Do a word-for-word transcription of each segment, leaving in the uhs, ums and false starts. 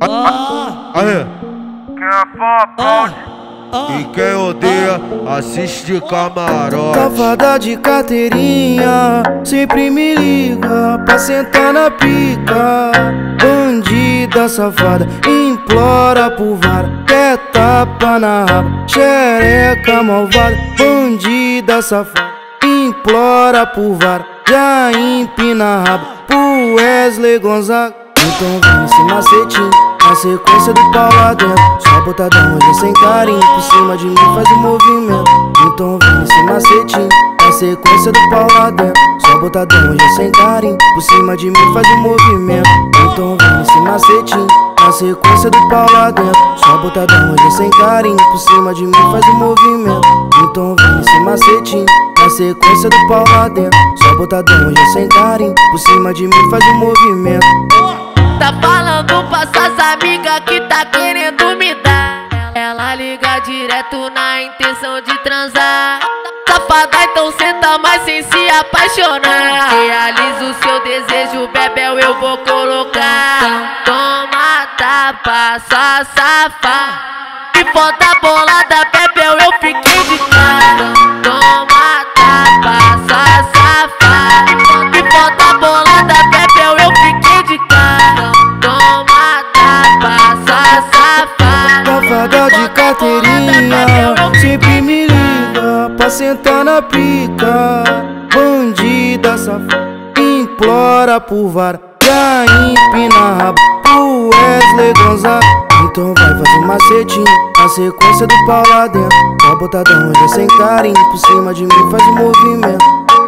Ah, Aê. Quem é fã, aplaude. E quem odeia, assiste de camarote. Safada de carteirinha, sempre me liga pra sentar na pica. Bandida safada, implora por vara, quer tapa na raba, xereca malvada. Bandida safada, implora por vara, já empina a raba pro Wesley Gonzaga. Então vem nesse macetinho, na sequência do pau lá dentro, só botadão hoje sem carinho, por cima de mim faz o movimento. Então vem nesse macetinho, na sequência do pau lá dentro, só botadão hoje sem carinho, por cima de mim faz o movimento. Então vem nesse macetinho, na sequência do pau lá dentro, só botadão hoje sem carinho, por cima de mim faz o movimento. Então vem nesse macetinho, na sequência do pau lá dentro, só botadão hoje sem carinho, por cima de mim faz o movimento. Tá falando pra suas amigas que tá querendo me dar, ela liga direto na intenção de transar. Safada, então senta mais sem se apaixonar. Realiza o seu desejo, bebel, eu vou colocar. Toma tapa, só safa. E foda bolada, bebel, eu fiquei de cara. Toma tapa, só safa. E foda bolada, bebel, eu fiquei de cara. Toma tapa, só safa. Safada de carteirinha, sempre me liga pra sentar na pica. Bandida safada, implora por vara, já empina a raba pro Wesley Gonzaga. Então vai fazer um macetinho, na sequência do pau lá dentro, só botadão hoje sem carinho, por cima de mim faz o movimento.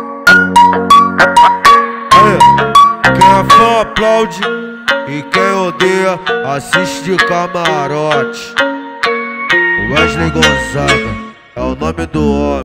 Aê. Quem é fã aplaude, e quem odeia, assiste de camarote. Wesley Gonzaga é o nome do homem.